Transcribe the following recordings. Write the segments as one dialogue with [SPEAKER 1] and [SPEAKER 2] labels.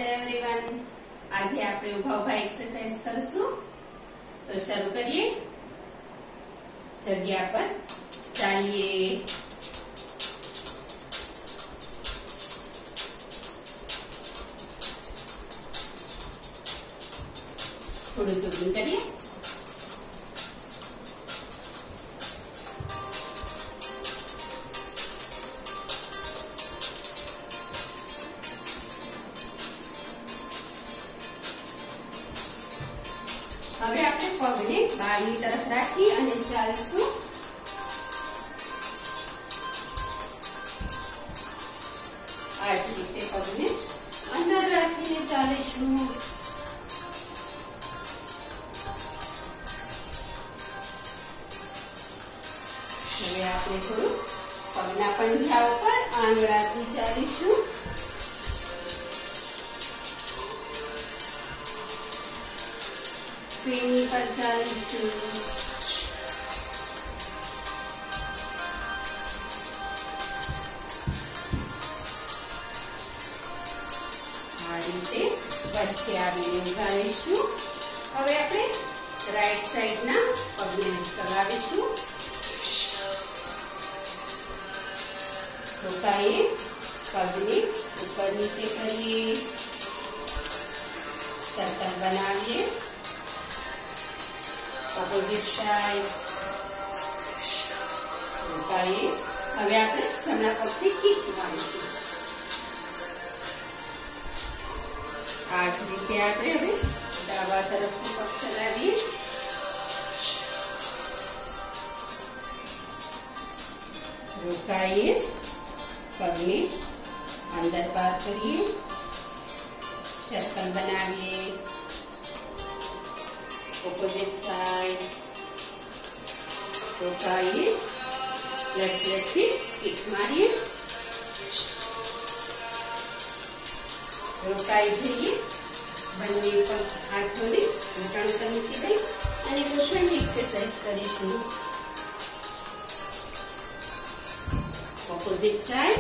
[SPEAKER 1] Hello everyone, આજે આપણે ઉભા ઉભા એક્સરસાઇઝ કરશું. તો શરૂ કરીએ. જગ્યા પર ચાલીએ. થોડું જોગિંગ કરીએ. હવે આપણે પગને બહારની તરફ રાખી અને ચાલશું. આ જ રીતે પગને અંદર રાખીને ચાલીશું. હવે આપણે થોડું પગના પંજા ઉપર આંગળાથી ચાલીશું. પેની પર ચાલીશું. આ રીતે વચ્ચે આવીને ઉભા રહીશું. હવે આપણે રાઈટ સાઈડના પગને ચલાવીશું. રોકાઈએ, પગને ઉપર નીચે કરીએ, સર્કલ બનાવીએ. ऑपोजिट साइड रोकाइए. હવે આપણે જમણા પગથી કિક મારીશું. આ જ રીતે આપણે હવે ડાબા તરફનો પગ ચલાવીએ. રોકાઈએ, પગને અંદર બહાર કરીએ, સર્કલ બનાવીએ. ऑपोजिट साइड रोकाइए, लेफ्ट लेग से किक मारिए. रोकाई जाइए, બંને પગ હાથોને ઘૂંટણ પર મૂકી દઈ અને ઘૂંટણની એક્સરસાઇઝ કરીશું. ऑपोजिट साइड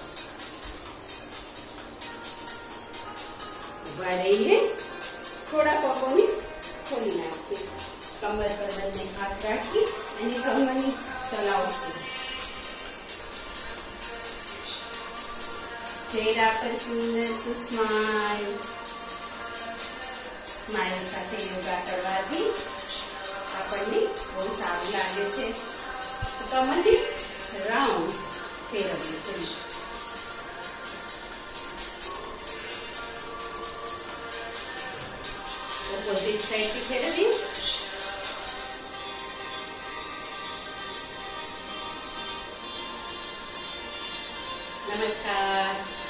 [SPEAKER 1] ઉભા રહીએ. થોડા પગોને खोली नाखिए. कमर पर बंने हाथ राखी અને કમરની ચલાવશું. ચહેરા પર સુંદર સ્માઈલ. સ્માઈલ સાથે યોગા કરવાથી આપણને બહુ સારું લાગે છે. કમરને રાઉન્ડ ફેરવવું જોઈએ. ऑपोजिट साइड की फेरवी. नमस्कार.